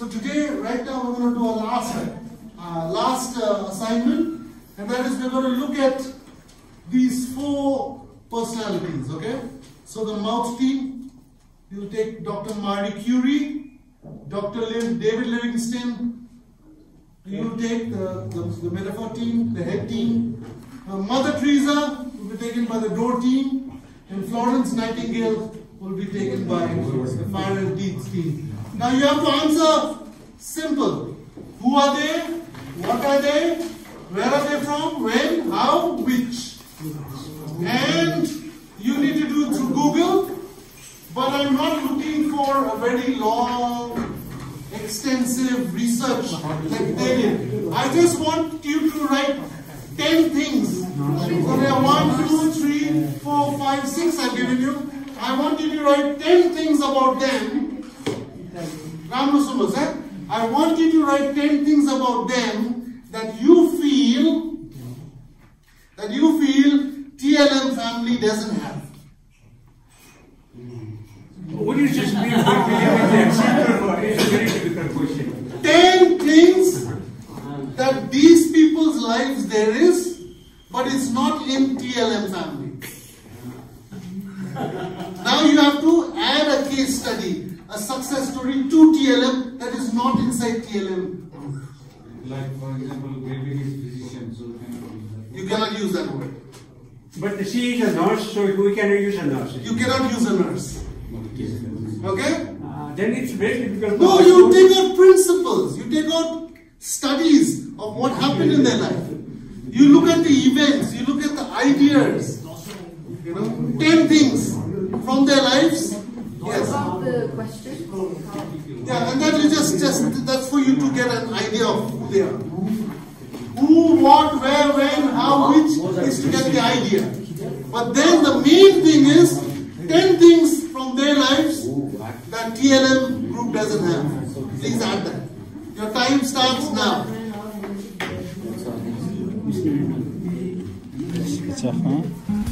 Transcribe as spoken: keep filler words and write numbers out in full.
So today, right now, we're going to do a last, uh, last uh, assignment, and that is we're going to look at these four personalities, okay? So the mouth team, you'll take Doctor Marie Curie, Doctor Liv, David Livingstone, you'll take the, the, the metaphor team, the head team, uh, Mother Teresa will be taken by the door team, and Florence Nightingale will be taken by the fire and deeds team. Now you have to answer simple. Who are they? What are they? Where are they from? When? How? Which? And you need to do it through Google, but I'm not looking for a very long, extensive research like they did. I just want you to write ten things. So there are one, two, three, four, five, six I've given you. I want you to write ten things about them. I want you to write ten things about them that you feel that you feel T L M family doesn't have. Would you just be It's a very difficult question. Ten things that these people's lives there is, but it's not in T L M family. Now you have to add a case study, a success story to T L M that is not inside T L M. Like for example, maybe his physician, so you cannot use that word. But she is a nurse, so we cannot use a nurse. You cannot use a nurse. Okay? Uh, then it's very difficult. No, you take out principles. You take out studies of what happened in their life. You look at the events. You look at the ideas. You know, ten things from their lives. Yes. About the question. Yeah, and that is just, just that's for you to get an idea of who they are. Who, what, where, when, how, which is to get the idea. But then the main thing is ten things from their lives that T L M group doesn't have. Please add that. Your time starts now. C'est sa fin.